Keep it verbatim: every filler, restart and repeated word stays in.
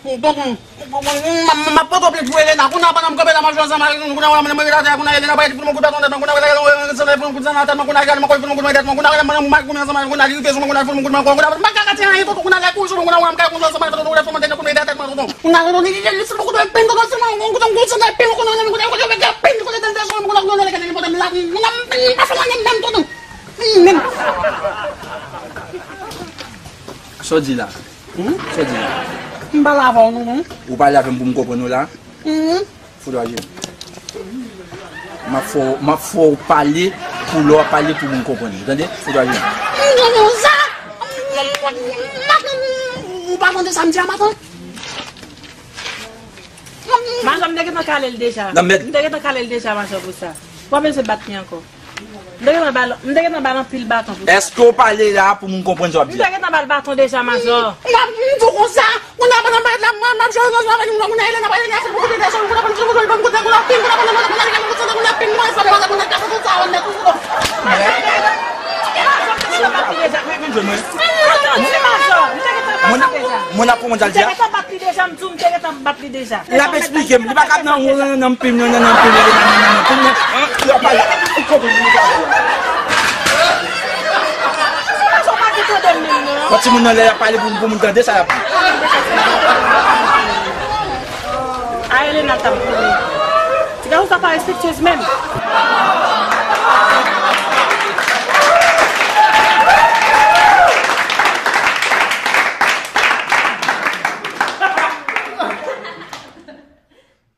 mapoto pituele na kuna bana mkabela majua sama kuna wala mwana mwira kuna ile na baiti kuna kuta tonda kuna wala sana kuna sana tama kuna gani makoi kuna kuna kuna kuna mwana mwana kuna sama kuna lipe kuna kuna kuna kuna kuna makaka tia hiyo kuna la kuzo kuna wala mkaka kuna sama kuna kuna kuna kuna data kuna kuna kuna ni ile sio kuna pendo kwa sama kuna kuna kuna pendo kuna kuna kuna kuna kuna pendo kuna tanda kuna kuna kuna kuna kuna kuna kuna afanya nini mtoto nini Sodi là. Hmm? Sodi là. Mbala avant nous. Vous parlez avec vous me comprenez là? Hmm. Faut agir. Ma faut ma faut parler pour leur parler pour me comprendre. Vous entendez? Faut agir. Non ça. Vous parlez de samedi matin? Madame ndege na kalel déjà. Ndege na kalel déjà ma pour ça. Pas besoin de battre encore. Ndege na bal, ndege na bal en pile bâton. Est-ce que vous parlez là pour me comprendre ça bien? Ndege na bal bâton déjà ma soeur. La vous comme ça. On a pas la même chose avec nous on est là pas il y a beaucoup de choses on a pas de choses on a pas de choses on a pas de choses on a pas de choses on a pas de choses on a Mon a comment dire? Il a expliqué, il va pas non non pim non non non pim il a pas quand tu m'en allais parler pour pour m'entendre ça. Ah elle est là tu vas pas respectueuse même.